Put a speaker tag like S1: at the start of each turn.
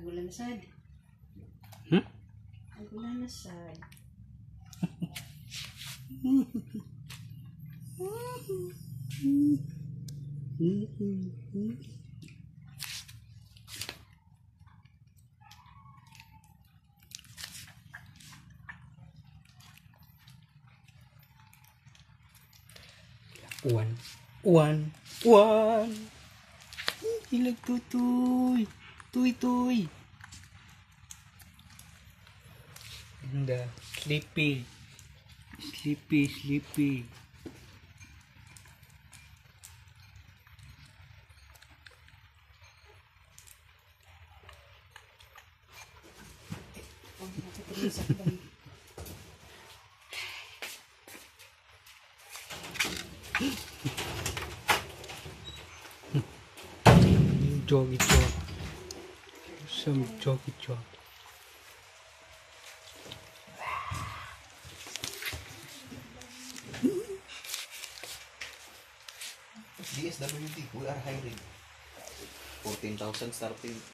S1: Nagulan na sad. Nagulan na sad.
S2: Uwan. Ilag tutoy. Tuy. And sleepy. Joggy jog. Some joggy jog.
S3: DSWD, we are hiring. 14,000 starting.